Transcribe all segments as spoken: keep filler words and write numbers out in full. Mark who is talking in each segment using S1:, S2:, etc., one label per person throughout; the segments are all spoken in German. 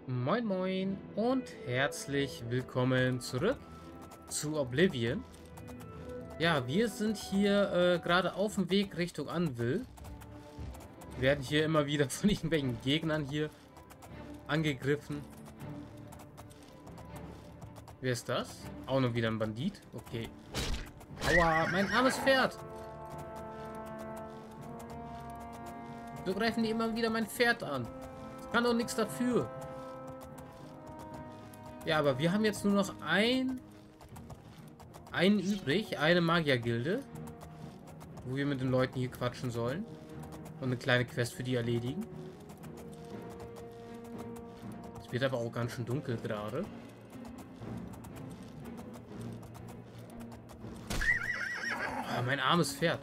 S1: Moin Moin und herzlich willkommen zurück zu Oblivion. Ja, wir sind hier äh, gerade auf dem Weg Richtung Anvil. Wir werden hier immer wieder von irgendwelchen Gegnern hier angegriffen. Wer ist das? Auch noch wieder ein Bandit? Okay. Aua, mein armes Pferd! So greifen die immer wieder mein Pferd an. Ich kann doch nichts dafür. Ja, aber wir haben jetzt nur noch ein... einen übrig, eine Magiergilde, wo wir mit den Leuten hier quatschen sollen und eine kleine Quest für die erledigen. Es wird aber auch ganz schön dunkel gerade. Ah, mein armes Pferd.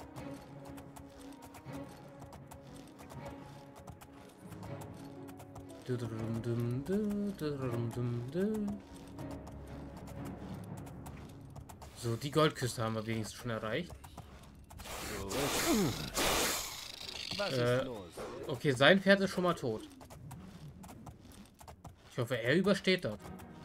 S1: So, die Goldküste haben wir wenigstens schon erreicht.
S2: Was
S1: Äh,
S2: ist los?
S1: okay, sein Pferd ist schon mal tot. Ich hoffe, er übersteht das.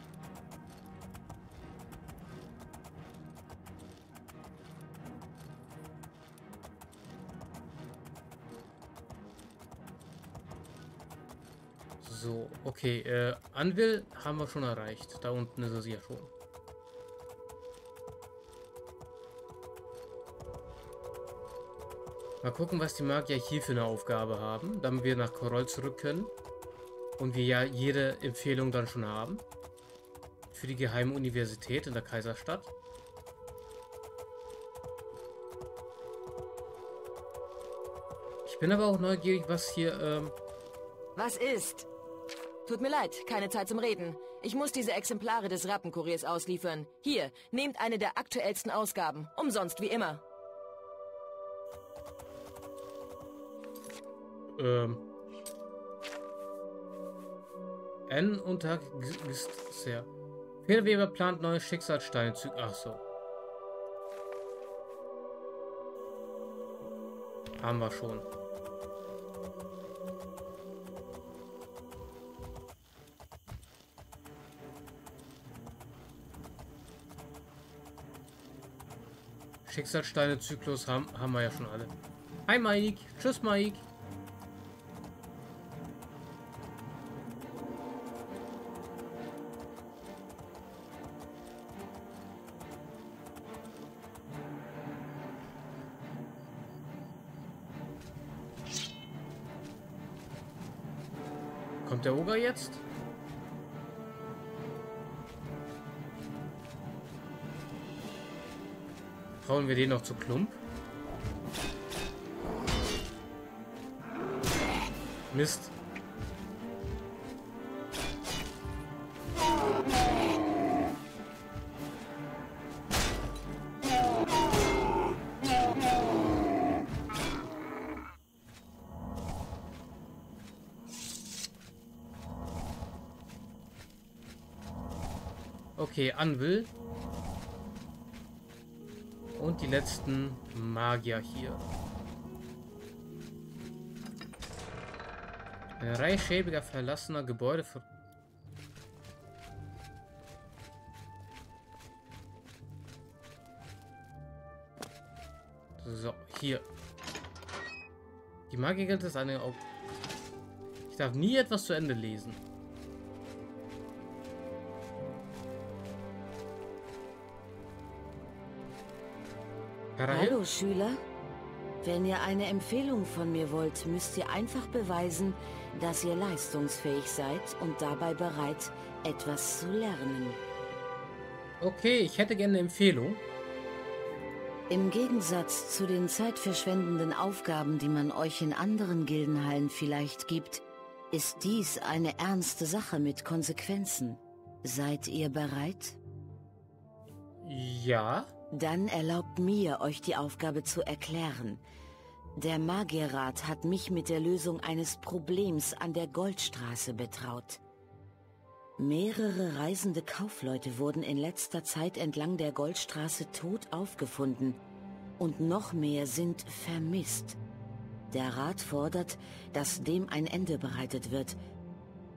S1: So, okay, äh, Anvil haben wir schon erreicht. Da unten ist es ja schon. Mal gucken, was die Magier hier für eine Aufgabe haben, damit wir nach Korol zurück können. Und wir ja jede Empfehlung dann schon haben. Für die geheime Universität in der Kaiserstadt. Ich bin aber auch neugierig, was hier, ähm...
S3: Was ist? Tut mir leid, keine Zeit zum Reden. Ich muss diese Exemplare des Rappenkuriers ausliefern. Hier, nehmt eine der aktuellsten Ausgaben. Umsonst wie immer.
S1: Ähm... N unter sehr. Fehlweber plant neue Schicksalssteine zu. Ach so. Haben wir schon. Schicksalssteine Zyklus haben, haben wir ja schon alle. Hi Mike. Tschüss Mike. Kommt der Oger jetzt? Hauen wir den noch zu Klump? Mist. Okay, Anvil. Und die letzten Magier hier. Eine Reihe schäbiger, verlassener Gebäude. So, hier. Die Magiergilde ist eine... Ich darf nie etwas zu Ende lesen.
S4: Hallo Schüler. Wenn ihr eine Empfehlung von mir wollt, müsst ihr einfach beweisen, dass ihr leistungsfähig seid und dabei bereit, etwas zu lernen.
S1: Okay, ich hätte gerne eine Empfehlung.
S4: Im Gegensatz zu den zeitverschwendenden Aufgaben, die man euch in anderen Gildenhallen vielleicht gibt, ist dies eine ernste Sache mit Konsequenzen. Seid ihr bereit?
S1: Ja.
S4: Dann erlaubt mir, euch die Aufgabe zu erklären. Der Magierrat hat mich mit der Lösung eines Problems an der Goldstraße betraut. Mehrere reisende Kaufleute wurden in letzter Zeit entlang der Goldstraße tot aufgefunden und noch mehr sind vermisst. Der Rat fordert, dass dem ein Ende bereitet wird.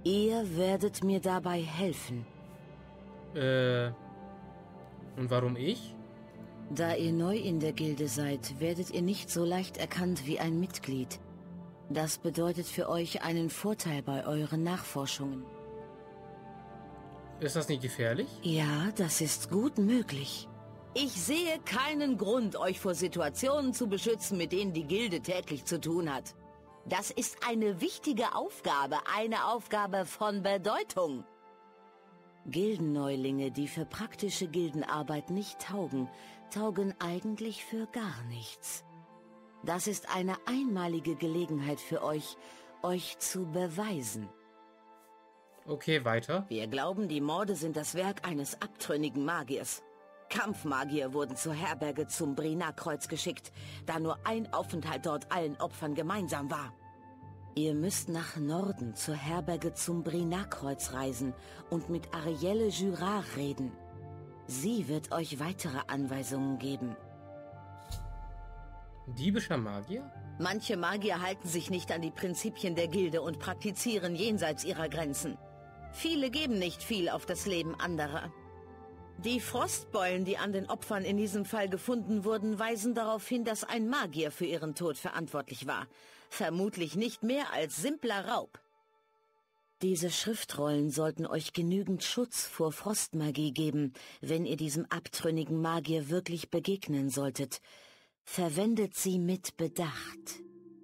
S4: Ihr werdet mir dabei helfen.
S1: Äh, und warum ich?
S4: Da ihr neu in der Gilde seid, werdet ihr nicht so leicht erkannt wie ein Mitglied. Das bedeutet für euch einen Vorteil bei euren Nachforschungen.
S1: Ist das nicht gefährlich?
S4: Ja, das ist gut möglich. Ich sehe keinen Grund, euch vor Situationen zu beschützen, mit denen die Gilde täglich zu tun hat. Das ist eine wichtige Aufgabe, eine Aufgabe von Bedeutung. Gildenneulinge, die für praktische Gildenarbeit nicht taugen, taugen eigentlich für gar nichts. Das ist eine einmalige Gelegenheit für euch, euch zu beweisen.
S1: Okay, weiter.
S4: Wir glauben, die Morde sind das Werk eines abtrünnigen Magiers. Kampfmagier wurden zur Herberge zum Brina-Kreuz geschickt, da nur ein Aufenthalt dort allen Opfern gemeinsam war. Ihr müsst nach Norden zur Herberge zum Brina-Kreuz reisen und mit Arielle Jurard reden. Sie wird euch weitere Anweisungen geben.
S1: Diebischer Magier?
S4: Manche Magier halten sich nicht an die Prinzipien der Gilde und praktizieren jenseits ihrer Grenzen. Viele geben nicht viel auf das Leben anderer. Die Frostbeulen, die an den Opfern in diesem Fall gefunden wurden, weisen darauf hin, dass ein Magier für ihren Tod verantwortlich war. Vermutlich nicht mehr als simpler Raub. Diese Schriftrollen sollten euch genügend Schutz vor Frostmagie geben, wenn ihr diesem abtrünnigen Magier wirklich begegnen solltet. Verwendet sie mit Bedacht.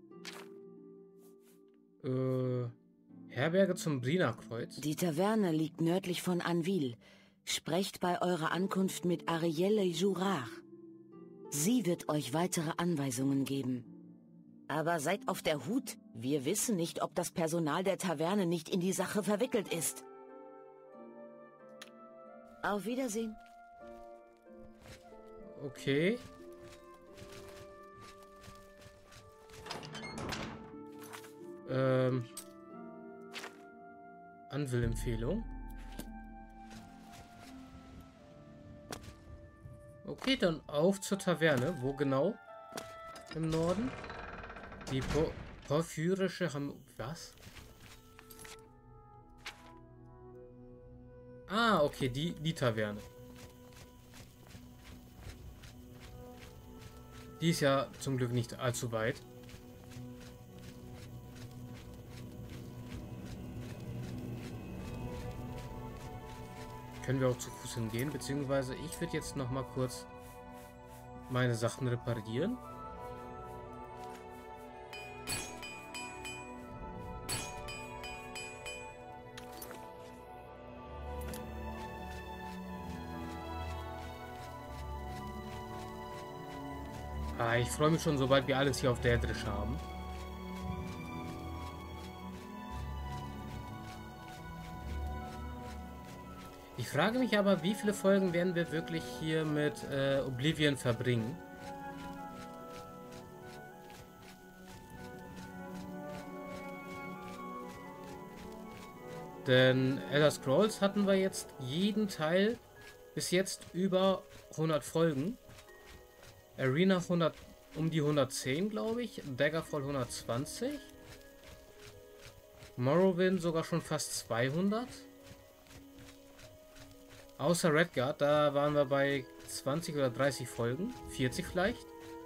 S1: Äh, Herberge zum Brina-Kreuz?
S4: Die Taverne liegt nördlich von Anvil. Sprecht bei eurer Ankunft mit Arielle Jurard. Sie wird euch weitere Anweisungen geben. Aber seid auf der Hut. Wir wissen nicht, ob das Personal der Taverne nicht in die Sache verwickelt ist. Auf Wiedersehen.
S1: Okay. Ähm. Anvil-Empfehlung. Okay, dann auf zur Taverne. Wo genau? Im Norden? Die po porphyrische Ham... Was? Ah, okay, die, die Taverne. Die ist ja zum Glück nicht allzu weit. Können wir auch zu Fuß hingehen, beziehungsweise ich würde jetzt noch mal kurz meine Sachen reparieren. Ah, ich freue mich schon, sobald wir alles hier auf der Edrisch haben. Ich frage mich aber, wie viele Folgen werden wir wirklich hier mit äh, Oblivion verbringen? Denn Elder Scrolls hatten wir jetzt jeden Teil bis jetzt über hundert Folgen. Arena hundert, um die hundertzehn, glaube ich. Daggerfall hundertzwanzig. Morrowind sogar schon fast zweihundert. Außer Redguard, da waren wir bei zwanzig oder dreißig Folgen. vierzig vielleicht.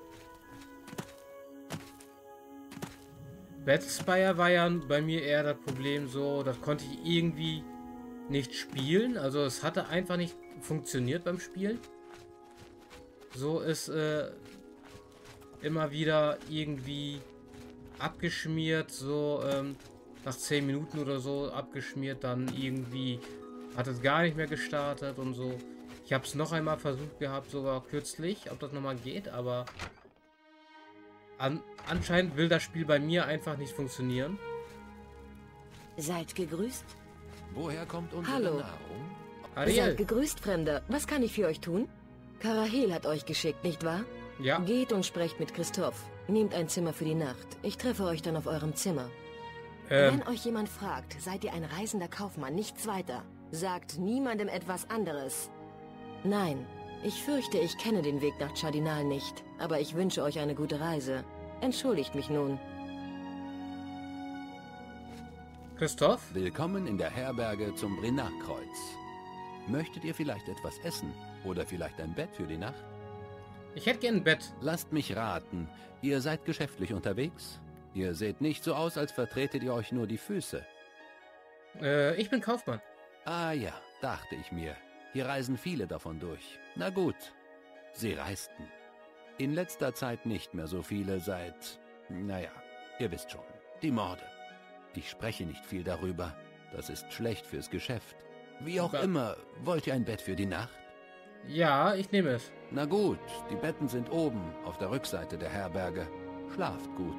S1: Battlespire war ja bei mir eher das Problem so, das konnte ich irgendwie nicht spielen. Also es hatte einfach nicht funktioniert beim Spielen. So ist äh, immer wieder irgendwie abgeschmiert, so ähm, nach zehn Minuten oder so abgeschmiert, dann irgendwie hat es gar nicht mehr gestartet und so. Ich habe es noch einmal versucht gehabt, sogar kürzlich, ob das nochmal geht, aber an, anscheinend will das Spiel bei mir einfach nicht funktionieren.
S4: Seid gegrüßt.
S2: Woher kommt unsere
S3: Hallo.
S2: Nahrung?
S1: Ariel,
S3: Seid gegrüßt, Fremder. Was kann ich für euch tun? Karahel hat euch geschickt, nicht wahr?
S1: ja,
S3: Geht und sprecht mit Christoph. Nehmt ein Zimmer für die Nacht. Ich treffe euch dann auf eurem Zimmer.
S1: ähm,
S3: Wenn euch jemand fragt, seid ihr ein reisender Kaufmann, nichts weiter. Sagt niemandem etwas anderes. Nein, ich fürchte, ich kenne den Weg nach Chardinal nicht, aber ich wünsche euch eine gute Reise. Entschuldigt mich nun.
S1: Christoph?
S2: Willkommen in der Herberge zum Brinard-Kreuz. Möchtet ihr vielleicht etwas essen? Oder vielleicht ein Bett für die Nacht?
S1: Ich hätte gern ein Bett.
S2: Lasst mich raten, ihr seid geschäftlich unterwegs? Ihr seht nicht so aus, als vertretet ihr euch nur die Füße.
S1: Äh, ich bin Kaufmann.
S2: Ah ja, dachte ich mir. Hier reisen viele davon durch. Na gut, sie reisten. In letzter Zeit nicht mehr so viele seit... Naja, ihr wisst schon, die Morde. Ich spreche nicht viel darüber. Das ist schlecht fürs Geschäft. Wie auch
S1: Aber
S2: immer, wollt ihr ein Bett für die Nacht?
S1: Ja, ich nehme es.
S2: Na gut, die Betten sind oben, auf der Rückseite der Herberge. Schlaft gut.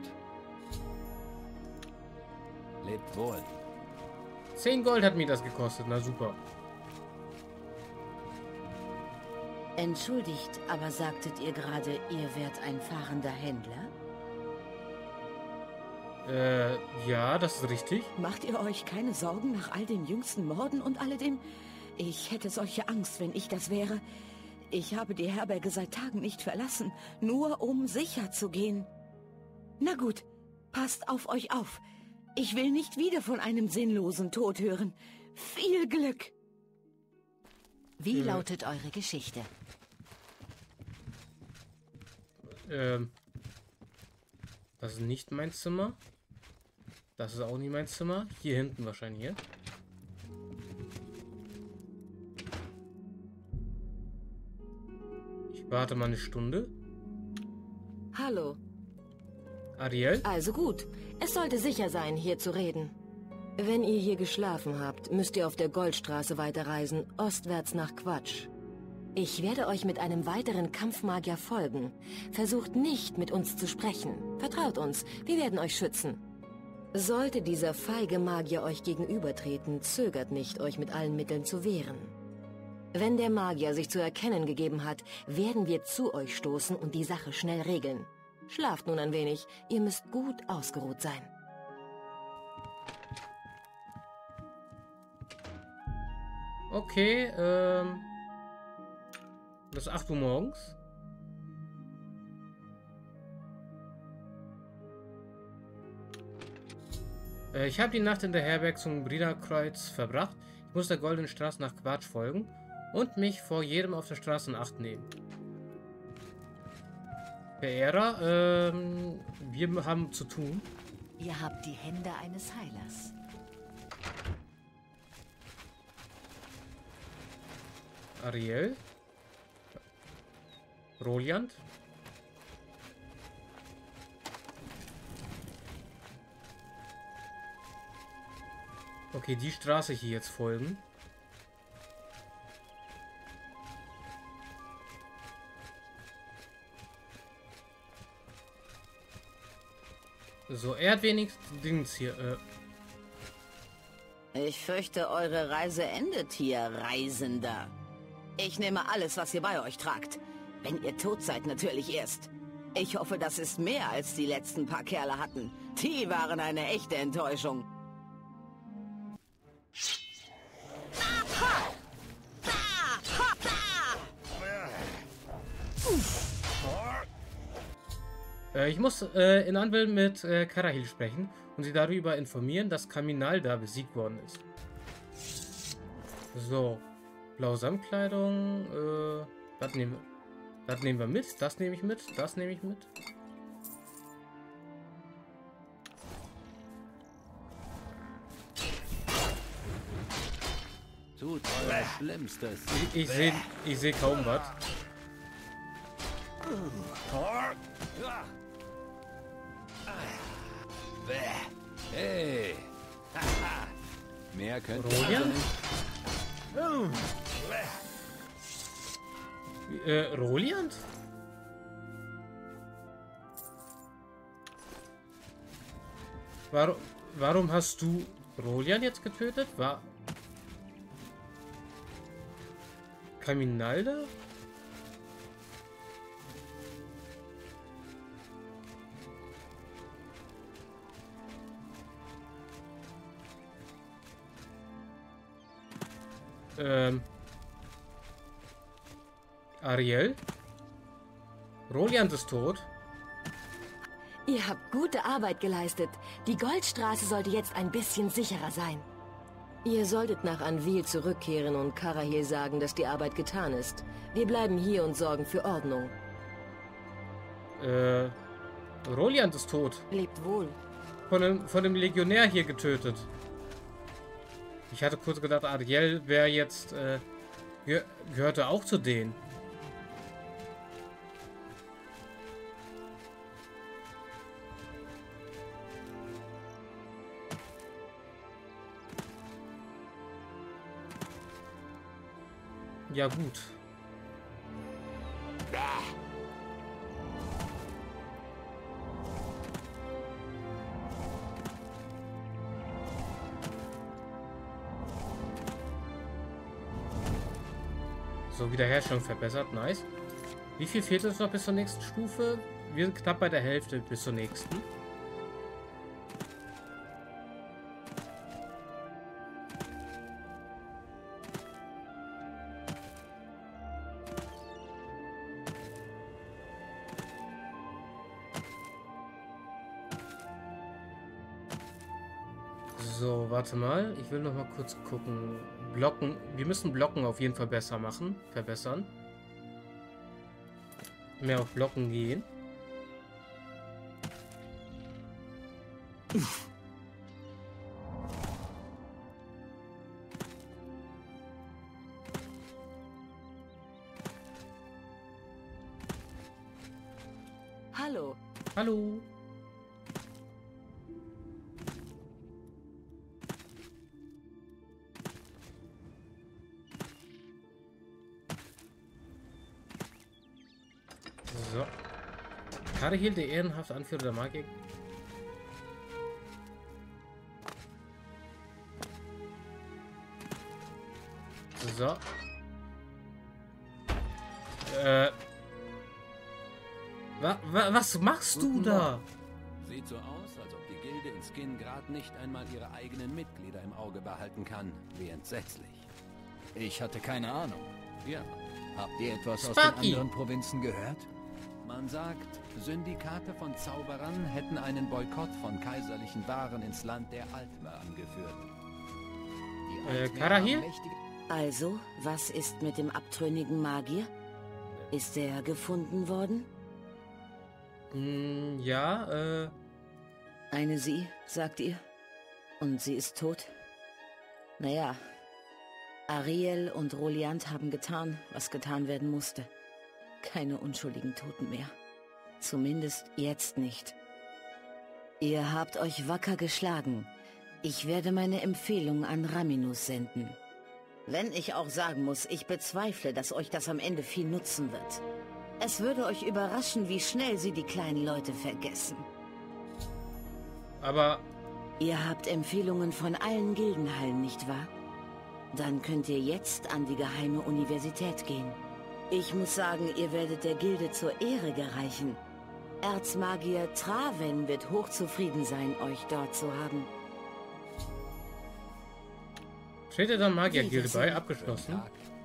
S2: Lebt wohl.
S1: Zehn Gold hat mir das gekostet, na super.
S4: Entschuldigt, aber sagtet ihr gerade, ihr wärt ein fahrender Händler?
S1: Äh, ja, das ist richtig.
S5: Macht ihr euch keine Sorgen nach all den jüngsten Morden und alledem? Ich hätte solche Angst, wenn ich das wäre. Ich habe die Herberge seit Tagen nicht verlassen, nur um sicher zu gehen. Na gut, passt auf euch auf. Ich will nicht wieder von einem sinnlosen Tod hören. Viel Glück!
S4: Wie
S1: Äh.
S4: lautet eure Geschichte?
S1: Ähm, das ist nicht mein Zimmer. Das ist auch nicht mein Zimmer. Hier hinten wahrscheinlich hier. Ich warte mal eine Stunde.
S3: Hallo.
S1: Ariel?
S3: Also gut. Es sollte sicher sein, hier zu reden. Wenn ihr hier geschlafen habt, müsst ihr auf der Goldstraße weiterreisen, ostwärts nach Quatsch. Ich werde euch mit einem weiteren Kampfmagier folgen. Versucht nicht, mit uns zu sprechen. Vertraut uns, wir werden euch schützen. Sollte dieser feige Magier euch gegenübertreten, zögert nicht, euch mit allen Mitteln zu wehren. Wenn der Magier sich zu erkennen gegeben hat, werden wir zu euch stoßen und die Sache schnell regeln. Schlaft nun ein wenig, ihr müsst gut ausgeruht sein.
S1: Okay, ähm... das ist acht Uhr morgens. Äh, ich habe die Nacht in der Herberge zum Brinard-Kreuz verbracht. Ich muss der Goldenen Straße nach Quatsch folgen und mich vor jedem auf der Straße in Acht nehmen. Verehrer, ähm, wir haben zu tun.
S4: Ihr habt die Hände eines Heilers.
S1: Ariel. Roliant. Okay, die Straße hier jetzt folgen. So, er hat wenigstens Dings hier. Äh,
S5: Ich fürchte, eure Reise endet hier, Reisender. Ich nehme alles, was ihr bei euch tragt. Wenn ihr tot seid, natürlich erst. Ich hoffe, das ist mehr, als die letzten paar Kerle hatten. Die waren eine echte Enttäuschung.
S1: äh, ich muss äh, in Anvil mit äh, Karahil sprechen und sie darüber informieren, dass Kaminalda besiegt worden ist. So. Blaue Samtkleidung. Äh, das nehmen wir. Das nehmen wir mit. Das nehme ich mit. Das nehme ich mit.
S2: Tut euer Schlimmstes.
S1: Ich, ich sehe ich seh kaum was.
S2: Hey! Mehr könnt ihr
S1: Rolian?
S2: also nicht.
S1: Äh, Roliant? Warum, warum hast du Rolian jetzt getötet? War Kaminalda? Ähm. Ariel? Roliant ist tot.
S3: Ihr habt gute Arbeit geleistet. Die Goldstraße sollte jetzt ein bisschen sicherer sein. Ihr solltet nach Anvil zurückkehren und Karahil sagen, dass die Arbeit getan ist. Wir bleiben hier und sorgen für Ordnung.
S1: Äh, Roliant ist tot.
S3: Lebt wohl.
S1: Von dem, von dem Legionär hier getötet. Ich hatte kurz gedacht, Ariel wäre jetzt, äh, ge gehörte auch zu denen. Ja, gut. So, Wiederherstellung verbessert. Nice. Wie viel fehlt uns noch bis zur nächsten Stufe? Wir sind knapp bei der Hälfte bis zur nächsten. So, warte mal. Ich will noch mal kurz gucken. Blocken. Wir müssen Blocken auf jeden Fall besser machen. Verbessern. Mehr auf Blocken gehen.
S3: Hallo.
S1: Hallo. So. Karahil, der ehrenhafte Anführer der Magier. So. Äh. Wa wa was machst du da?
S2: Sieht so aus, als ob die Gilde in Skingrad nicht einmal ihre eigenen Mitglieder im Auge behalten kann. Wie entsetzlich.
S6: Ich hatte keine Ahnung.
S2: Ja,
S6: Habt ihr etwas aus
S1: Sparky.
S6: den anderen Provinzen gehört?
S2: man sagt, Syndikate von Zauberern hätten einen Boykott von kaiserlichen Waren ins Land der Altmer angeführt.
S6: Die
S1: Äh,
S6: Altmer
S1: Karahil?
S6: haben mächtige-
S4: Also, was ist mit dem abtrünnigen Magier? Ist er gefunden worden?
S1: Hm, ja, äh.
S4: Eine sie, sagt ihr? Und sie ist tot? Naja, Ariel und Roliant haben getan, was getan werden musste. Keine unschuldigen Toten mehr. Zumindest jetzt nicht. Ihr habt euch wacker geschlagen. Ich werde meine Empfehlung an Raminus senden. Wenn ich auch sagen muss, ich bezweifle, dass euch das am Ende viel nutzen wird. Es würde euch überraschen, wie schnell sie die kleinen Leute vergessen.
S1: Aber.
S4: Ihr habt Empfehlungen von allen Gildenhallen, nicht wahr? Dann könnt ihr jetzt an die geheime Universität gehen. Ich muss sagen, ihr werdet der Gilde zur Ehre gereichen. Erzmagier Traven wird hochzufrieden sein, euch dort zu haben.
S1: Trete der Magiergilde bei, abgeschlossen.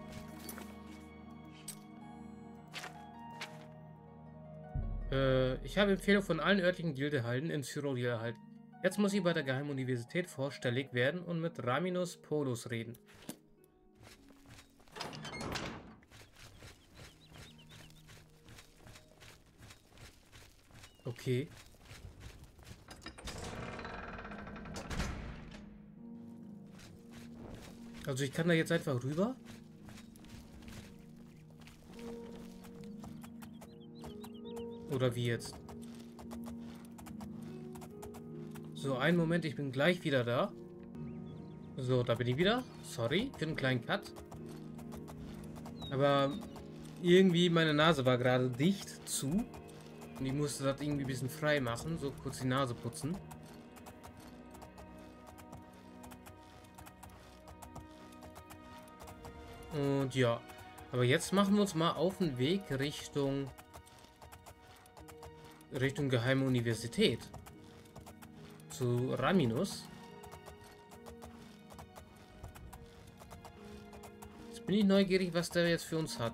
S1: Äh, ich habe Empfehlung von allen örtlichen Gildehalden in Cyrodiil erhalten. Jetzt muss ich bei der Geheimen Universität vorstellig werden und mit Raminus Polus reden. Okay. Also ich kann da jetzt einfach rüber. Oder wie jetzt? So, einen Moment, ich bin gleich wieder da. So, da bin ich wieder. Sorry für einen kleinen Cut. Aber irgendwie meine Nase war gerade dicht zu. Und ich musste das irgendwie ein bisschen frei machen. So kurz die Nase putzen. Und ja. Aber jetzt machen wir uns mal auf den Weg Richtung... Richtung Geheime Universität. Zu Raminus. Jetzt bin ich neugierig, was der jetzt für uns hat.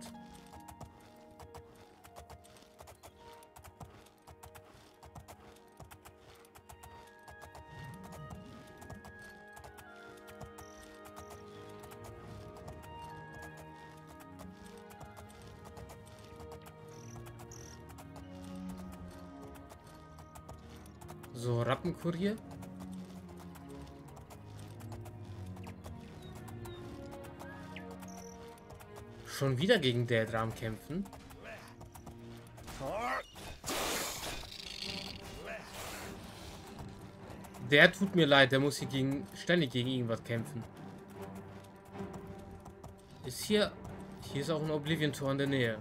S1: So, Rappenkurier. Schon wieder gegen Daedra kämpfen. Der tut mir leid, der muss hier gegen, ständig gegen irgendwas kämpfen. Ist hier... Hier ist auch ein Oblivion-Tor in der Nähe.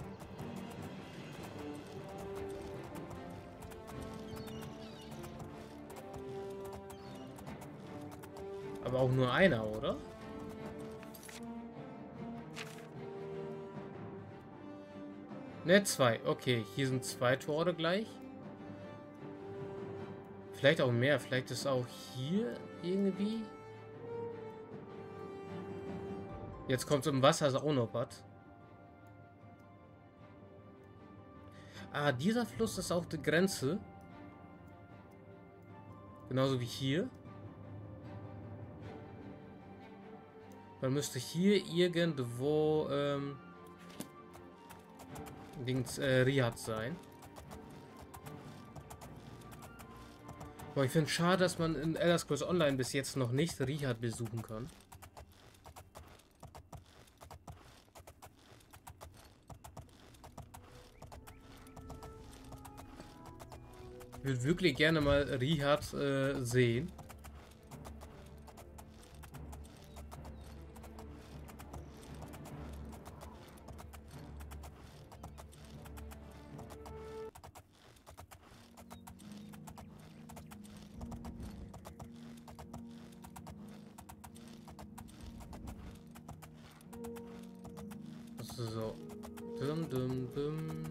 S1: Aber auch nur einer, oder? Ne, zwei. Okay, hier sind zwei Tore gleich. Vielleicht auch mehr. Vielleicht ist auch hier irgendwie... Jetzt kommt es im Wasser, ist auch noch was. Ah, dieser Fluss ist auch die Grenze. Genauso wie hier. Man müsste hier irgendwo ähm, Dings, äh, Riyadh sein. Aber ich finde es schade, dass man in Elder Scrolls Online bis jetzt noch nicht Riyadh besuchen kann. Ich würde wirklich gerne mal Riyadh äh, sehen. So. Dum, dum, dum.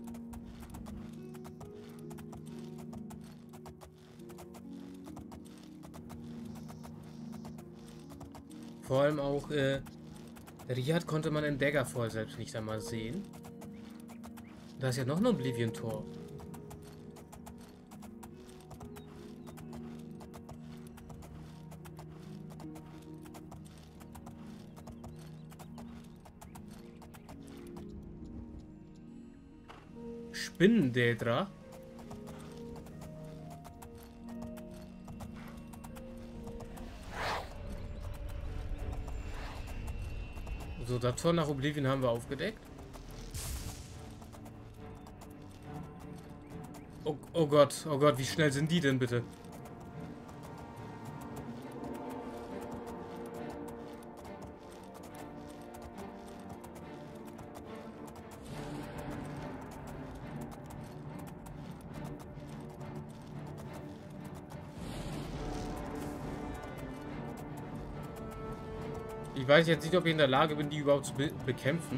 S1: Vor allem auch, äh, Riyadh konnte man in Daggerfall selbst nicht einmal sehen. Da ist ja noch ein Oblivion-Tor. Spinnen-Daedra. So, das Tor nach Oblivion haben wir aufgedeckt. Oh, oh Gott, oh Gott, wie schnell sind die denn bitte? Ich weiß jetzt nicht, ob ich in der Lage bin, die überhaupt zu be bekämpfen.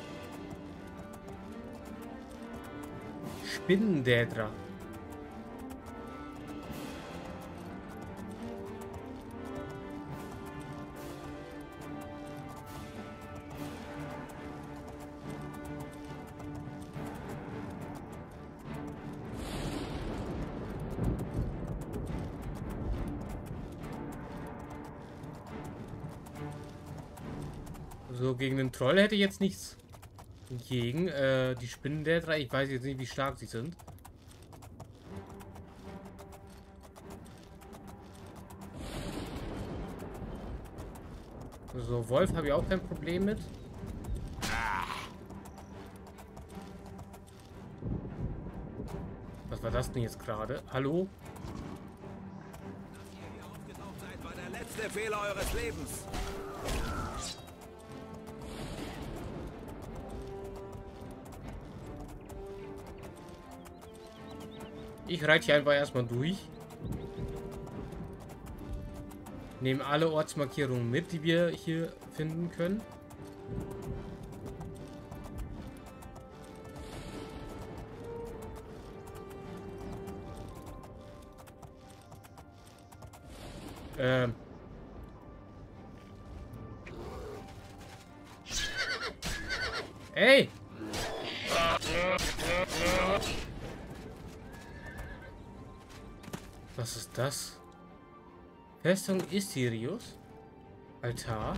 S1: Spinnen-Daedra. So, gegen den Troll hätte ich jetzt nichts gegen. Äh, die Spinnen der drei, ich weiß jetzt nicht, wie stark sie sind. So, Wolf habe ich auch kein Problem mit. Was war das denn jetzt gerade? Hallo?
S7: Dass ihr hier aufgetaucht seid, war der letzte Fehler eures Lebens.
S1: Ich reite hier einfach erstmal durch. Nehmen alle Ortsmarkierungen mit, die wir hier finden können. Ähm. Ey! Was ist das? Festung Isirius? Altar?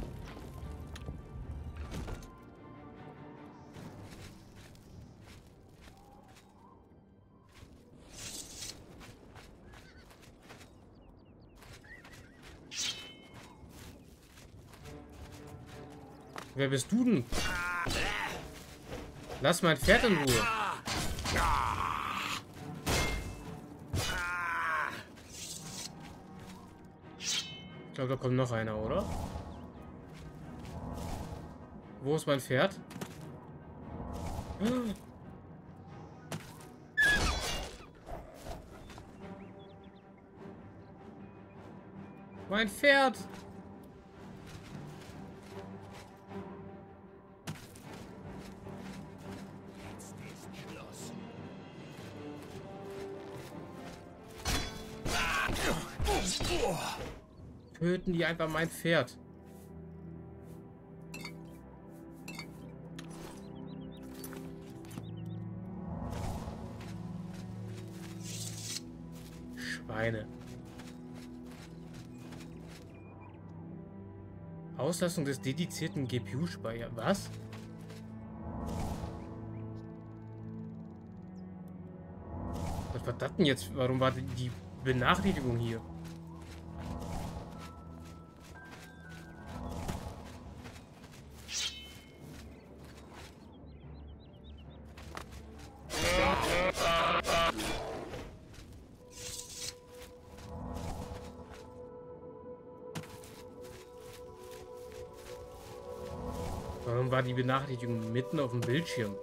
S1: Wer bist du denn? Lass mein Pferd in Ruhe. Ich glaube, da kommt noch einer, oder? Wo ist mein Pferd? Mein Pferd! Töten die einfach mein Pferd. Schweine. Auslassung des dedizierten G P U-Speichers. Was? Was war das denn jetzt? Warum war die Benachrichtigung hier? Warum war die Benachrichtigung mitten auf dem Bildschirm?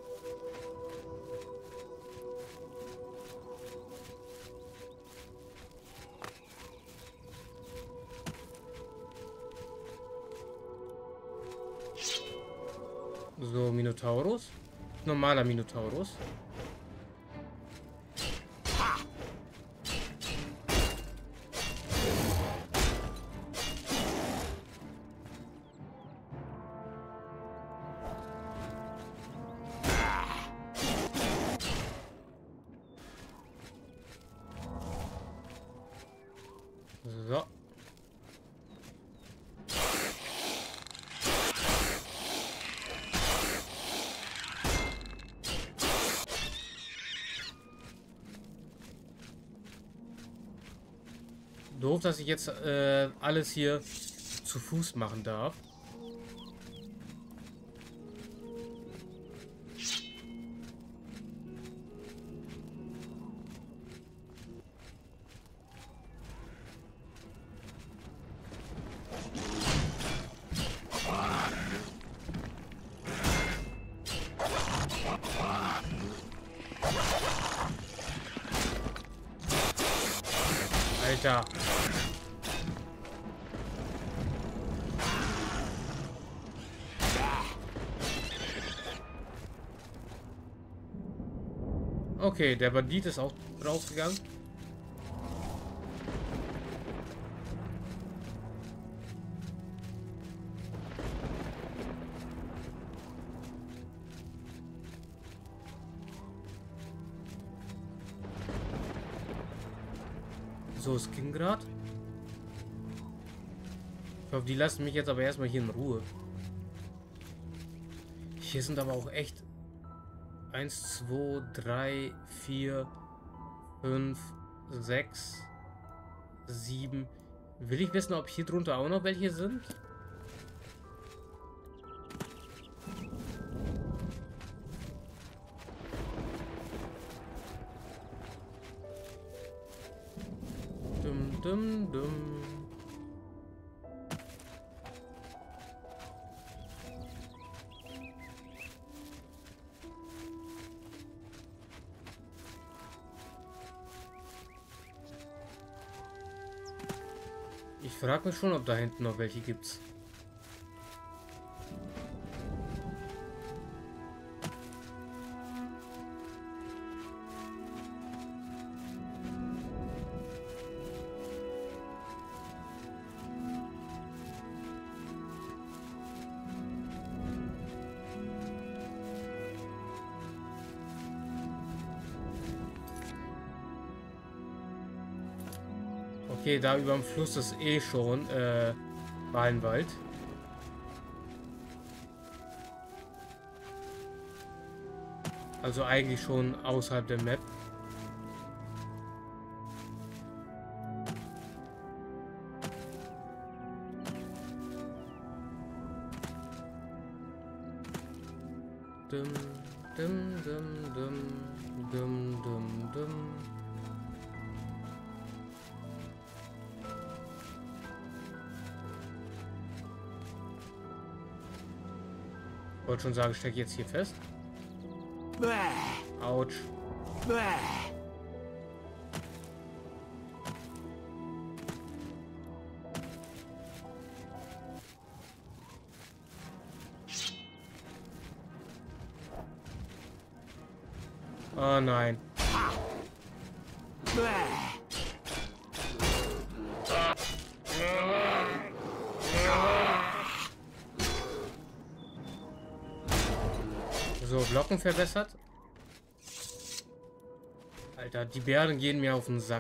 S1: So, Minotaurus. Normaler Minotaurus. So. Doof, dass ich jetzt äh, alles hier zu Fuß machen darf. Alter. Okay, der Bandit ist auch rausgegangen. So, es ging gerade. Ich hoffe, die lassen mich jetzt aber erstmal hier in Ruhe. Hier sind aber auch echt eins, zwei, drei, vier, fünf, sechs, sieben. Will ich wissen, ob hier drunter auch noch welche sind? Dum, dum, dum. Ich frage mich schon, ob da hinten noch welche gibt's. Okay, da über dem Fluss ist eh schon äh, Wallenwald. Also eigentlich schon außerhalb der Map. Dum, dum, dum, dum, dum, dum, dum. Wollte schon sagen, stecke jetzt hier fest. Autsch. Oh nein. So, Blocken verbessert. Alter, die Bären gehen mir auf den Sack.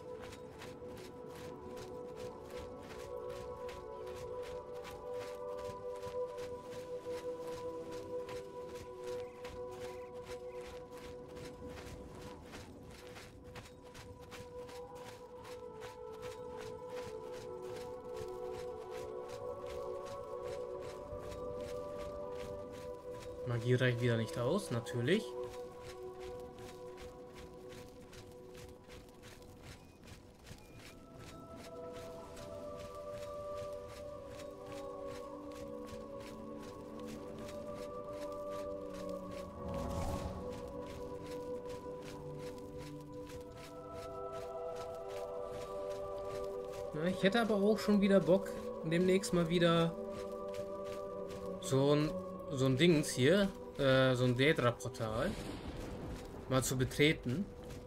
S1: Magie reicht wieder nicht aus, natürlich. Ja, ich hätte aber auch schon wieder Bock, demnächst mal wieder so ein so ein Dings hier, äh, so ein Daedra-Portal mal zu betreten.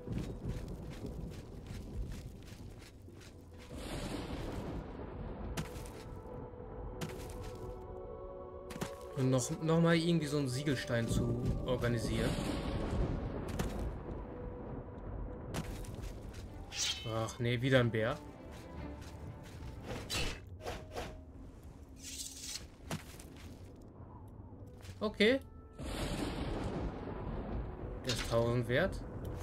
S1: Und noch, noch mal irgendwie so einen Siegelstein zu organisieren. Ach nee, wieder ein Bär. Okay. Der ist tausend wert.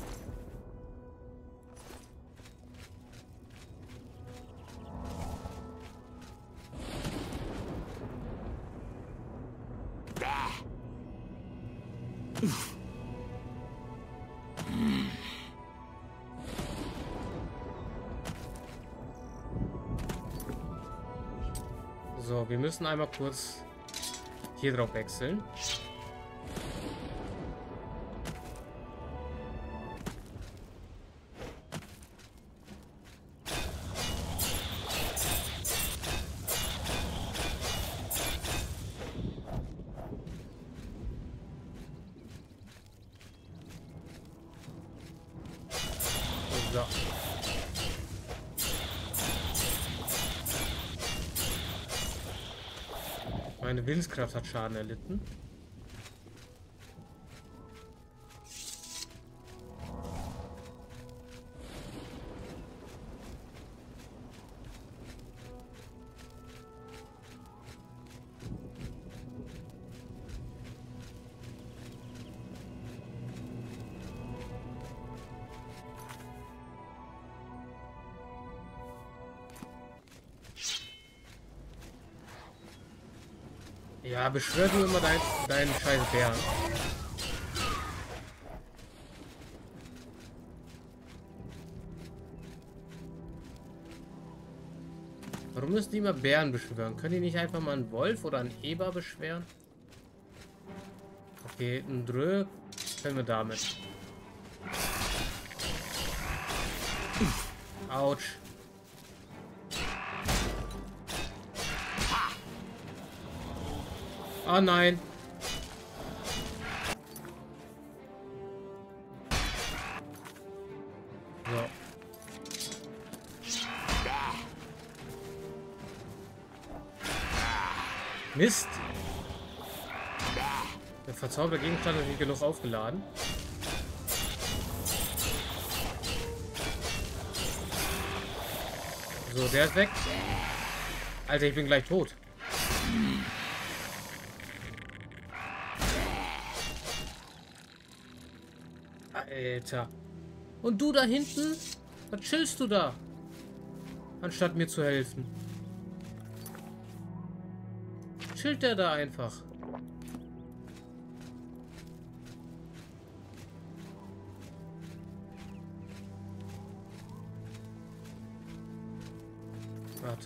S1: So, wir müssen einmal kurz hier drauf wechseln. So. Meine Willenskraft hat Schaden erlitten. Ja, beschwör du immer dein, deinen scheiß Bären. Warum müssen die immer Bären beschwören? Können die nicht einfach mal einen Wolf oder einen Eber beschweren? Okay, ein Drö können wir damit. Autsch. Oh nein. So. Mist. Der verzauberte Gegenstand ist nicht genug aufgeladen. So, der ist weg. Alter, ich bin gleich tot. Alter. Und du da hinten? Was chillst du da? Anstatt mir zu helfen. Chillt der da einfach.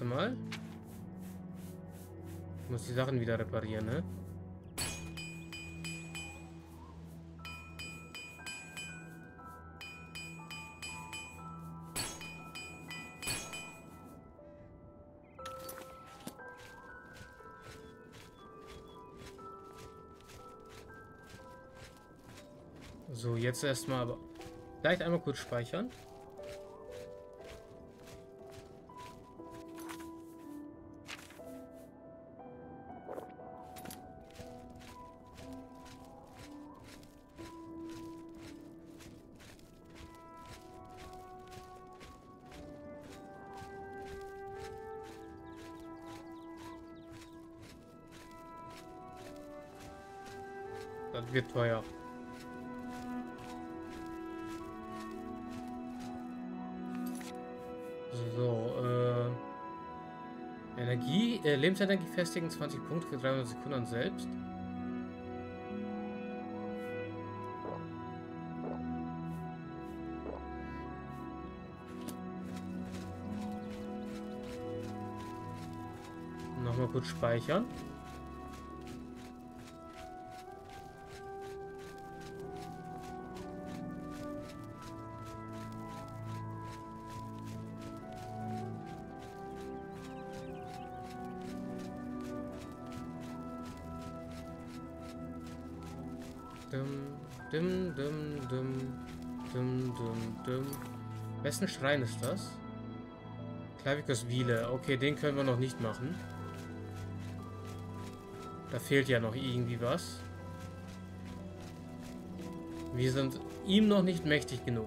S1: warte mal. Ich muss die Sachen wieder reparieren, ne? So, jetzt erstmal aber vielleicht einmal kurz speichern. Das wird teuer. So, äh, Energie, äh, Lebensenergie festigen, zwanzig Punkte für dreihundert Sekunden selbst. Nochmal kurz speichern. Dum, dum, dum, dum, dum, dum, dum. Wessen Schrein ist das? Klavikus Wiele. Okay, den können wir noch nicht machen. Da fehlt ja noch irgendwie was. Wir sind ihm noch nicht mächtig genug.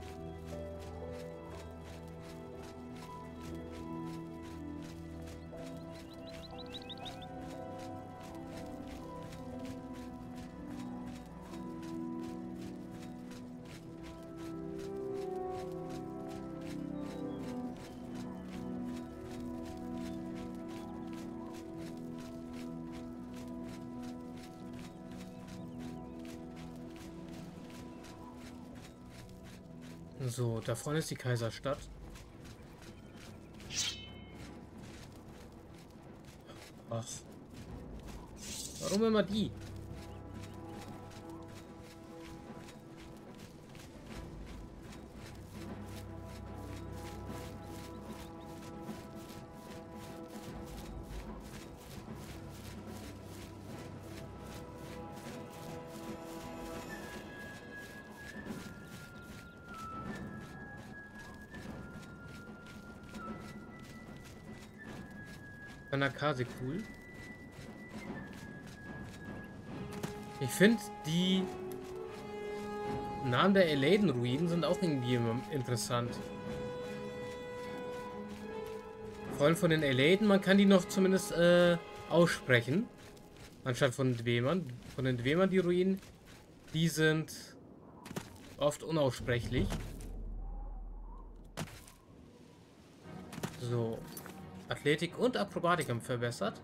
S1: So, da vorne ist die Kaiserstadt. Ach. Warum immer die? Nakase cool. Ich finde die Namen der Eladen-Ruinen sind auch irgendwie interessant. Vor allem von den Eladen, man kann die noch zumindest äh, aussprechen. Anstatt von Dwemern. Von den Dwemern die Ruinen, die sind oft unaussprechlich. So. Athletik und Akrobatik haben verbessert.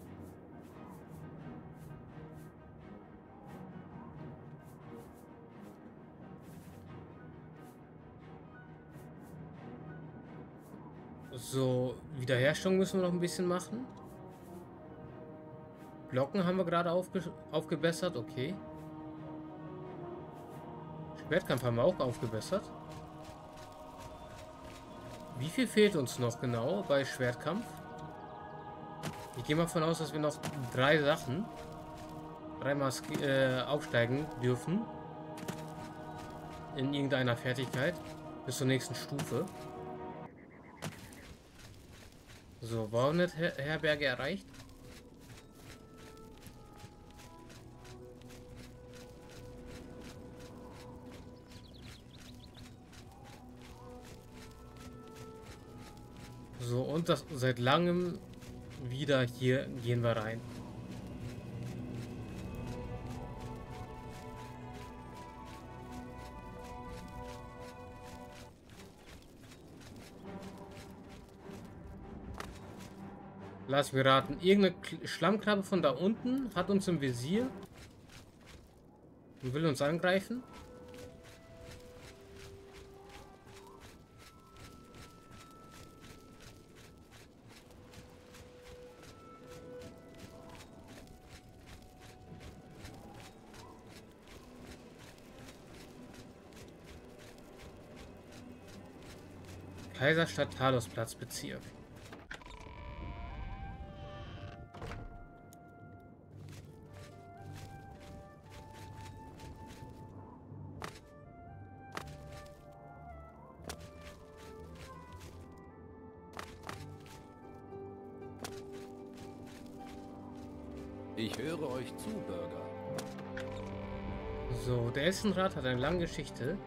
S1: So, Wiederherstellung müssen wir noch ein bisschen machen. Glocken haben wir gerade aufge aufgebessert, okay. Schwertkampf haben wir auch aufgebessert. Wie viel fehlt uns noch genau bei Schwertkampf? Ich gehe mal davon aus, dass wir noch drei Sachen dreimal äh, aufsteigen dürfen. In irgendeiner Fertigkeit. Bis zur nächsten Stufe. So, warum nicht Her Herberge erreicht? So, und das seit langem wieder hier gehen wir rein. Lass mir raten, irgendeine Schlammkrabbe von da unten hat uns im Visier und will uns angreifen. Kaiserstadt Talos-Platzbezirk.
S2: Ich höre euch zu, Bürger.
S1: So, der Essenrat hat eine lange Geschichte.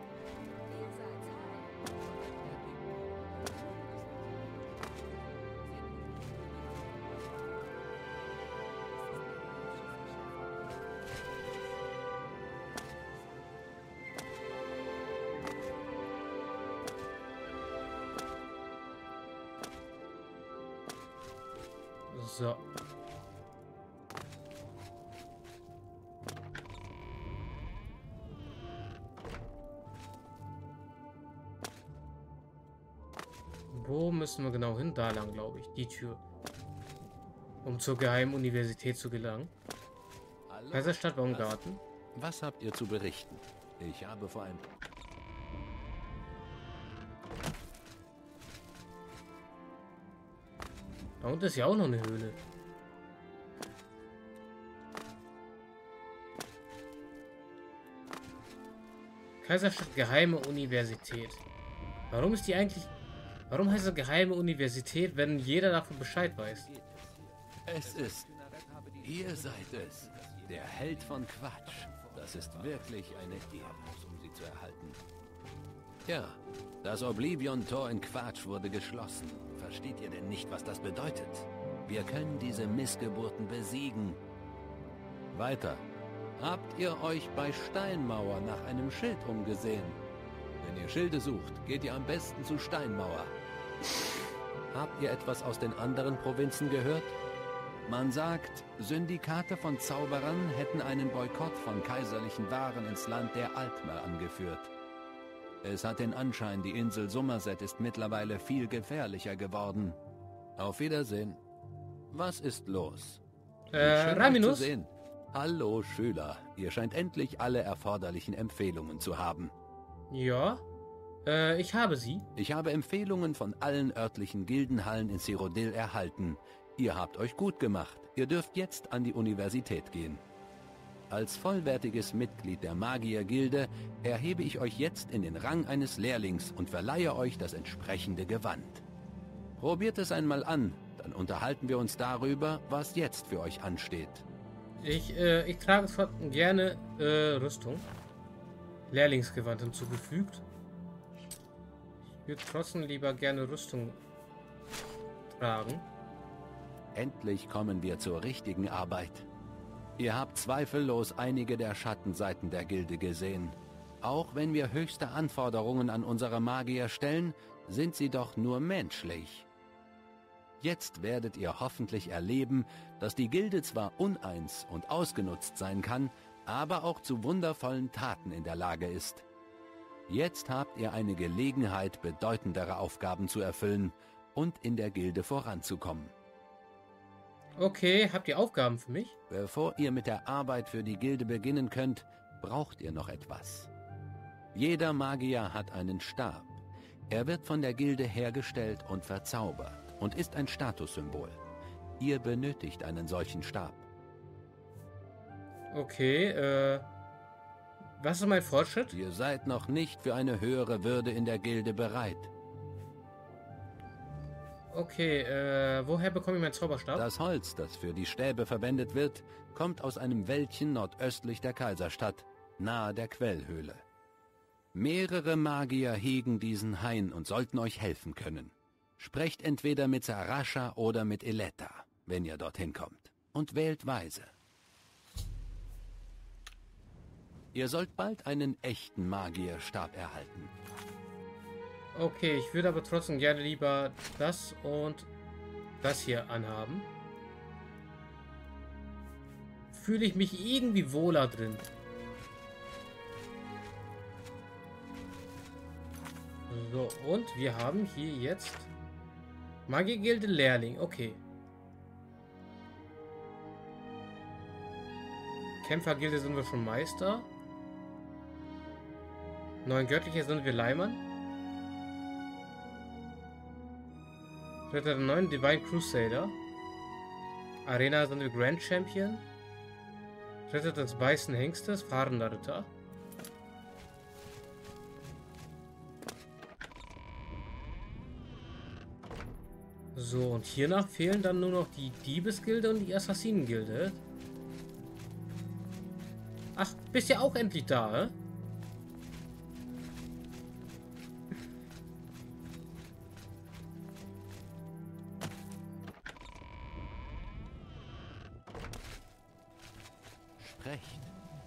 S1: So. Wo müssen wir genau hin? Da lang, glaube ich. Die Tür. Um zur geheimen Universität zu gelangen.
S2: Hallo?
S1: Kaiserstadt Baumgarten.
S2: Was, was habt ihr zu berichten? Ich habe vor ein...
S1: Da unten ist ja auch noch eine Höhle. Kaiserstadt Geheime Universität. Warum ist die eigentlich... Warum heißt es Geheime Universität, wenn jeder davon Bescheid weiß?
S2: Es ist... Ihr seid es. Der Held von Quatsch. Das ist wirklich eine Ehre, um sie zu erhalten. Ja, das Oblivion-Tor in Quatsch wurde geschlossen. Versteht ihr denn nicht, was das bedeutet? Wir können diese Missgeburten besiegen. Weiter. Habt ihr euch bei Steinmauer nach einem Schild umgesehen? Wenn ihr Schilde sucht, geht ihr am besten zu Steinmauer. Habt ihr etwas aus den anderen Provinzen gehört? Man sagt, Syndikate von Zauberern hätten einen Boykott von kaiserlichen Waren ins Land der Altmer angeführt. Es hat den Anschein, die Insel Somerset ist mittlerweile viel gefährlicher geworden. Auf Wiedersehen. Was ist los?
S1: Äh,
S2: Schön, euch
S1: Raminus?
S2: zu sehen. Hallo, Schüler. Ihr scheint endlich alle erforderlichen Empfehlungen zu haben.
S1: Ja. Äh, ich habe sie.
S2: Ich habe Empfehlungen von allen örtlichen Gildenhallen in Cyrodiil erhalten. Ihr habt euch gut gemacht. Ihr dürft jetzt an die Universität gehen. Als vollwertiges Mitglied der Magiergilde erhebe ich euch jetzt in den Rang eines Lehrlings und verleihe euch das entsprechende Gewand. Probiert es einmal an, dann unterhalten wir uns darüber, was jetzt für euch ansteht.
S1: Ich, äh, ich trage gerne äh, Rüstung. Lehrlingsgewand hinzugefügt. Ich würde trotzdem lieber gerne Rüstung tragen.
S2: Endlich kommen wir zur richtigen Arbeit. Ihr habt zweifellos einige der Schattenseiten der Gilde gesehen. Auch wenn wir höchste Anforderungen an unsere Magier stellen, sind sie doch nur menschlich. Jetzt werdet ihr hoffentlich erleben, dass die Gilde zwar uneins und ausgenutzt sein kann, aber auch zu wundervollen Taten in der Lage ist. Jetzt habt ihr eine Gelegenheit, bedeutendere Aufgaben zu erfüllen und in der Gilde voranzukommen.
S1: Okay, habt ihr Aufgaben für mich?
S2: Bevor ihr mit der Arbeit für die Gilde beginnen könnt, braucht ihr noch etwas. Jeder Magier hat einen Stab. Er wird von der Gilde hergestellt und verzaubert und ist ein Statussymbol. Ihr benötigt einen solchen Stab.
S1: Okay, äh... was ist mein Fortschritt?
S2: Ihr seid noch nicht für eine höhere Würde in der Gilde bereit.
S1: Okay, äh, woher bekomme ich meinen Zauberstab?
S2: Das Holz, das für die Stäbe verwendet wird, kommt aus einem Wäldchen nordöstlich der Kaiserstadt, nahe der Quellhöhle. Mehrere Magier hegen diesen Hain und sollten euch helfen können. Sprecht entweder mit Sarasha oder mit Eletta, wenn ihr dorthin kommt. Und wählt weise. Ihr sollt bald einen echten Magierstab erhalten.
S1: Okay, ich würde aber trotzdem gerne lieber das und das hier anhaben. Fühle ich mich irgendwie wohler drin. So, und wir haben hier jetzt Magiergilde Lehrling. Okay. Kämpfergilde sind wir schon Meister. Neun Göttliche sind wir Leimann. Ritter der neuen Divine Crusader. Arena sind wir Grand Champion. Ritter des weißen Hengstes, fahrender Ritter. So, und hiernach fehlen dann nur noch die Diebesgilde und die Assassinengilde. Ach, bist ja auch endlich da, hä?
S2: Sprecht.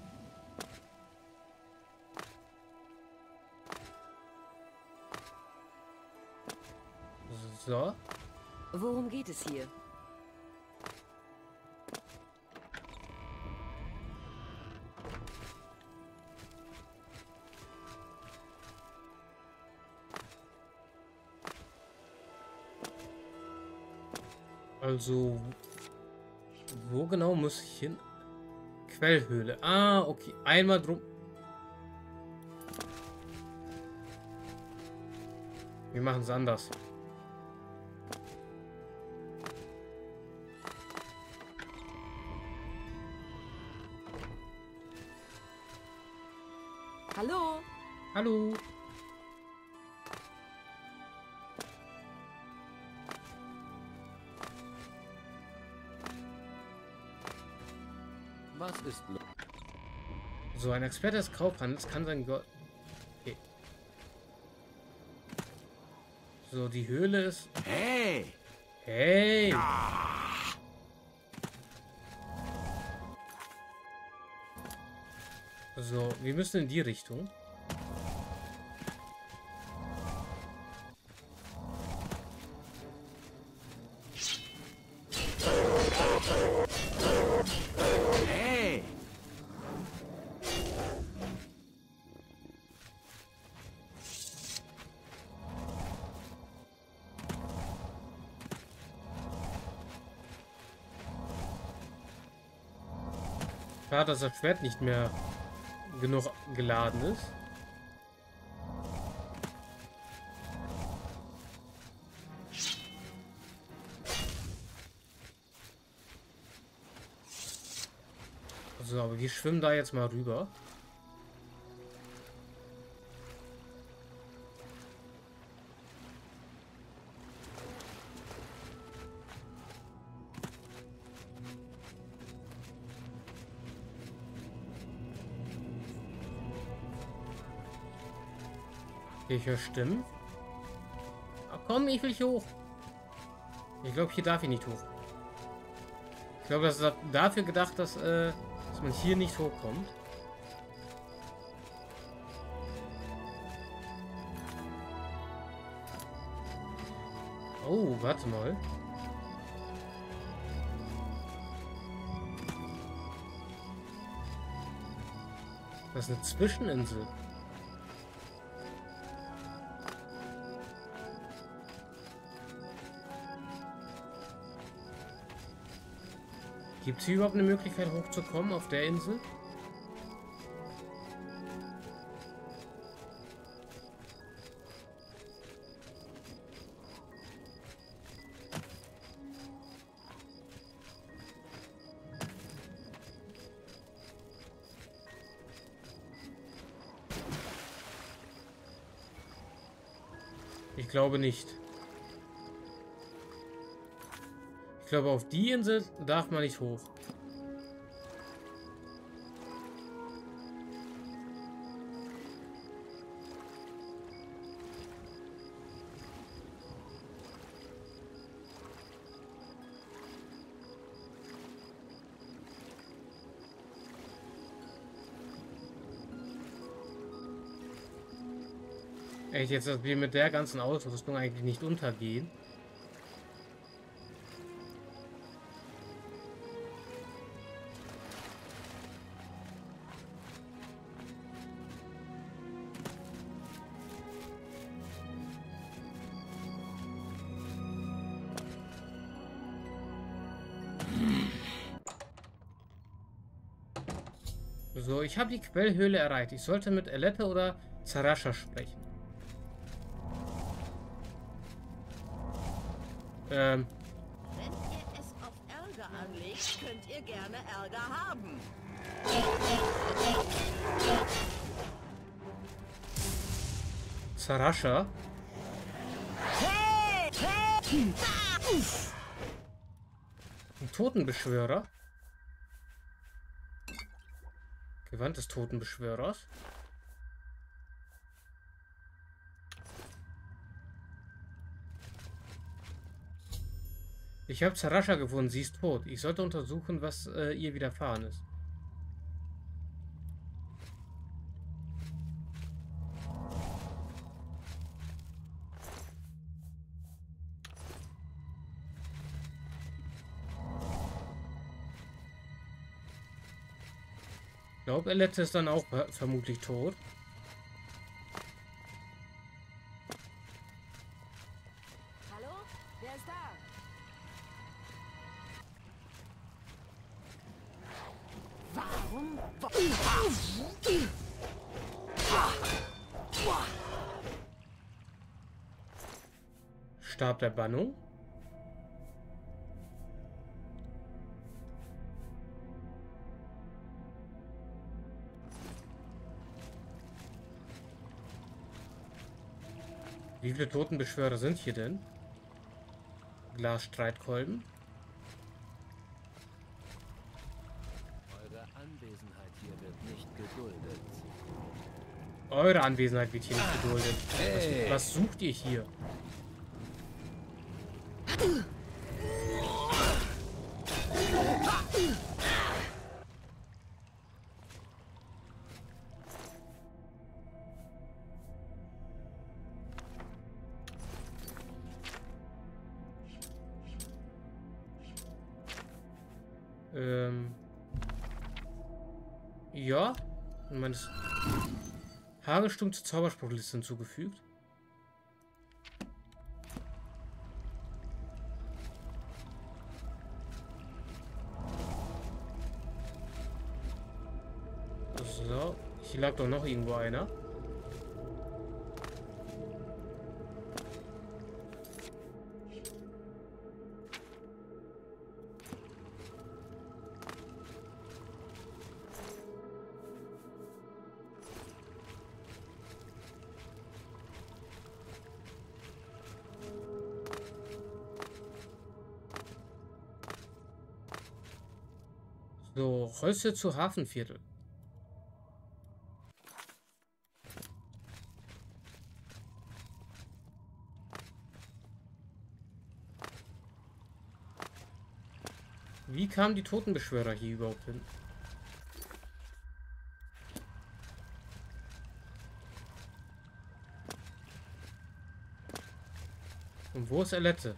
S1: So.
S3: Worum geht es hier?
S1: Also, wo genau muss ich hin? Quellhöhle. Ah, okay. Einmal drum. Wir machen es anders.
S3: Hallo?
S1: Hallo.
S2: Was ist los?
S1: So, ein Experte des Kaufhandels kann sein Gold... Okay. So, die Höhle ist...
S7: Hey!
S1: Hey! So, wir müssen in die Richtung.
S7: Hey!
S1: Schade, dass das Schwert nicht mehr genug geladen ist. So, aber wir schwimmen da jetzt mal rüber. Ich höre Stimmen. Ach komm, ich will hier hoch. Ich glaube, hier darf ich nicht hoch. Ich glaube, das ist dafür gedacht, dass, äh, dass man hier nicht hochkommt. Oh, warte mal. Das ist eine Zwischeninsel. Gibt es hier überhaupt eine Möglichkeit hochzukommen auf der Insel? Ich glaube nicht. Ich glaube, auf die Insel darf man nicht hoch. Echt jetzt, dass wir mit der ganzen Ausrüstung eigentlich nicht untergehen. So, ich habe die Quellhöhle erreicht. Ich sollte mit Alette oder Zarascha sprechen. Ähm.
S8: Wenn ihr es auf Ärger anlegt, könnt ihr gerne Ärger haben.
S1: Sarasha. Ein Totenbeschwörer. Gewand des Totenbeschwörers. Ich habe Sarasha gefunden, sie ist tot. Ich sollte untersuchen, was äh, ihr widerfahren ist. Ich glaube, Alette ist dann auch vermutlich tot.
S3: Hallo? Wer ist da? Warum?
S1: Stab der Bannung. Wie viele Totenbeschwörer sind hier denn? Glasstreitkolben.
S2: Eure Anwesenheit hier wird nicht geduldet.
S1: Eure Anwesenheit wird hier nicht geduldet.
S2: Hey.
S1: Was, was sucht ihr hier? Ähm. Ja. Und meines Hagelsturm zur Zauberspruchliste hinzugefügt. So. Hier lag doch noch irgendwo einer. So, Häuser zu Hafenviertel. Wie kamen die Totenbeschwörer hier überhaupt hin? Und wo ist Alette?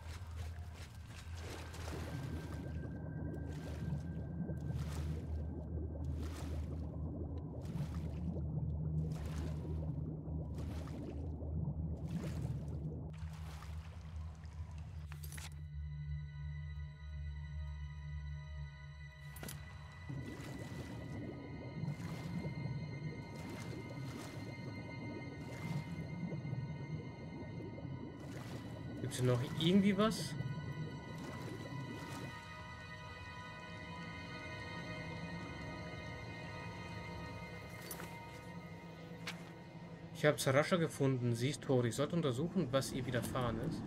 S1: Gibt es noch irgendwie was? Ich habe Sarasha gefunden. Sie ist tot. Ich sollte untersuchen, was ihr widerfahren ist.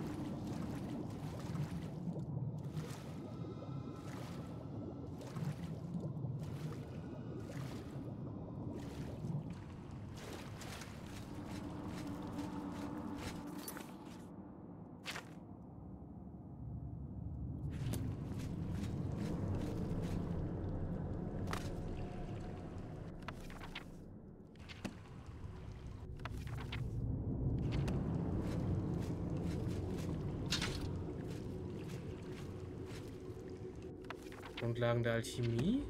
S1: Grundlagen der Alchemie.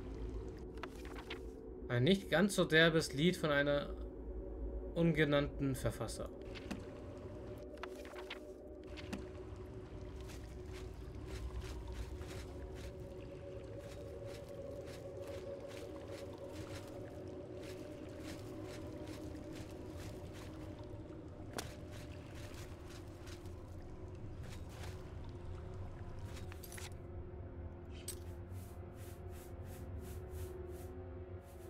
S1: Ein nicht ganz so derbes Lied von einer ungenannten Verfasser.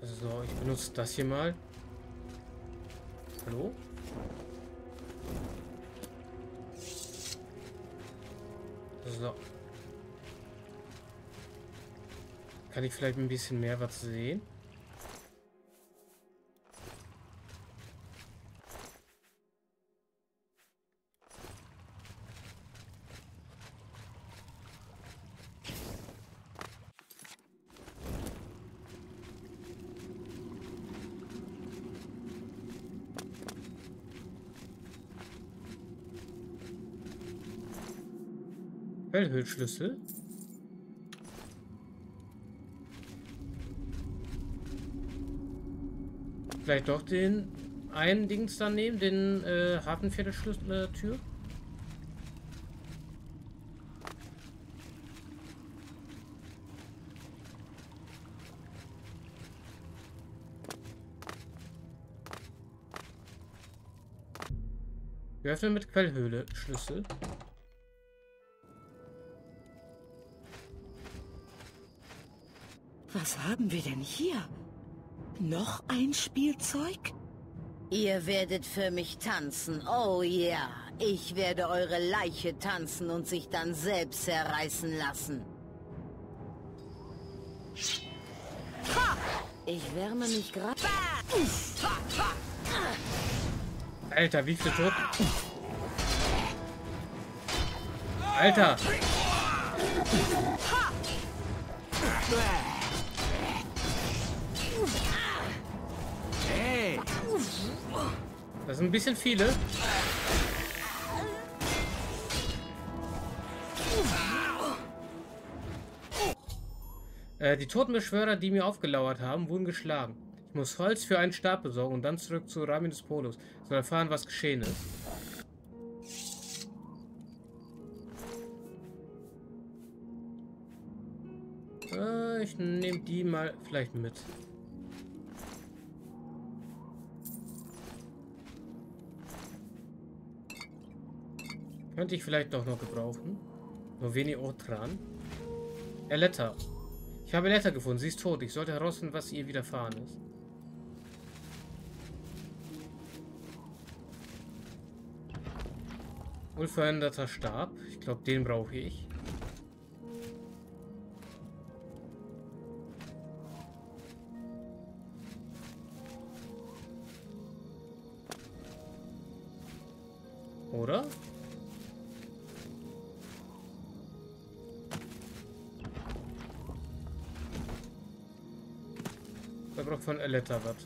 S1: So, ich benutze das hier mal. Hallo? So. Kann ich vielleicht ein bisschen mehr was sehen? Quellhüllschlüssel. Vielleicht doch den einen Dings daneben, den äh, Hafenviertelschlüssel-Tür. Äh, Wir öffnen mit Quellhöhle Schlüssel.
S5: Was haben wir denn hier? Noch ein Spielzeug?
S4: Ihr werdet für mich tanzen, oh ja. Ich werde eure Leiche tanzen und sich dann selbst zerreißen lassen. Ich wärme mich gerade...
S1: Alter, wie viel Toten? Alter!
S7: Hey!
S1: Das sind ein bisschen viele. Äh, die Totenbeschwörer, die mir aufgelauert haben, wurden geschlagen. Ich muss Holz für einen Stab besorgen und dann zurück zu Raminus Polus. Ich soll erfahren, was geschehen ist. Äh, ich nehme die mal vielleicht mit. Könnte ich vielleicht doch noch gebrauchen. Nur wenig Otran. Eletta. Ich habe Eletta gefunden. Sie ist tot. Ich sollte herausfinden, was ihr widerfahren ist. Unveränderter Stab. Ich glaube, den brauche ich. Oder? Da braucht von Eletta was.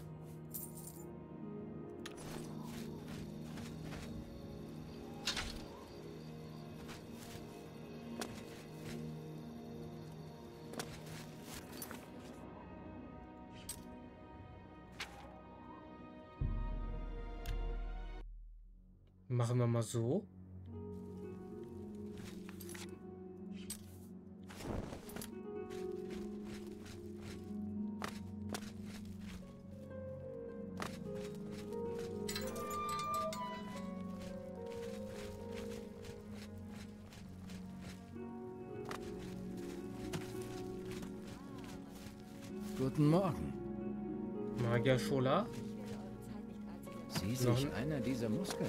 S1: Machen wir mal so.
S6: Guten Morgen.
S1: Magier Schola.
S6: Sie sich einer dieser Muskeln.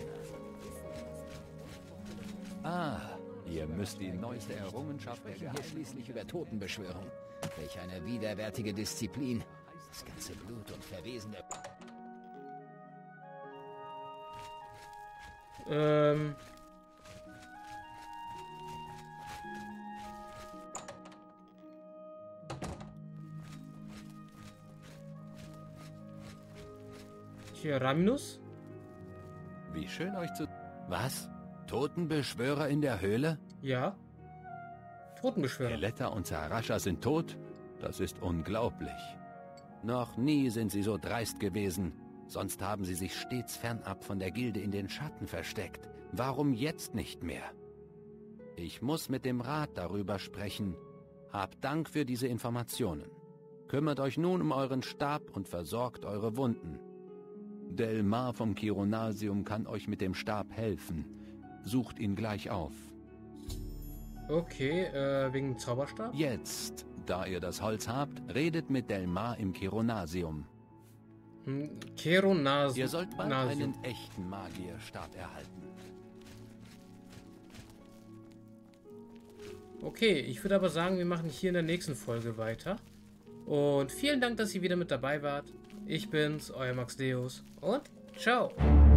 S2: Ah, ihr müsst die neueste Errungenschaft
S6: Wir sprechen hier schließlich über Totenbeschwörung. Welch eine widerwärtige Disziplin. Das ganze Blut und Verwesen der...
S1: Ähm... Hier, Raminus?
S2: Wie schön euch zu... Was? Totenbeschwörer in der Höhle?
S1: Ja. Totenbeschwörer.
S2: Eletta und Zarascha sind tot? Das ist unglaublich. Noch nie sind sie so dreist gewesen. Sonst haben sie sich stets fernab von der Gilde in den Schatten versteckt. Warum jetzt nicht mehr? Ich muss mit dem Rat darüber sprechen. Habt Dank für diese Informationen. Kümmert euch nun um euren Stab und versorgt eure Wunden. Delmar vom Chironasium kann euch mit dem Stab helfen. Sucht ihn gleich auf.
S1: Okay, äh, wegen dem Zauberstab?
S2: Jetzt Da ihr das Holz habt, redet mit Delmar im Keronasium.
S1: Hm, Keronasium.
S2: Ihr sollt bald einen echten Magierstab erhalten.
S1: Okay, ich würde aber sagen, wir machen hier in der nächsten Folge weiter. Und vielen Dank, dass ihr wieder mit dabei wart. Ich bin's, euer Max Deus und ciao.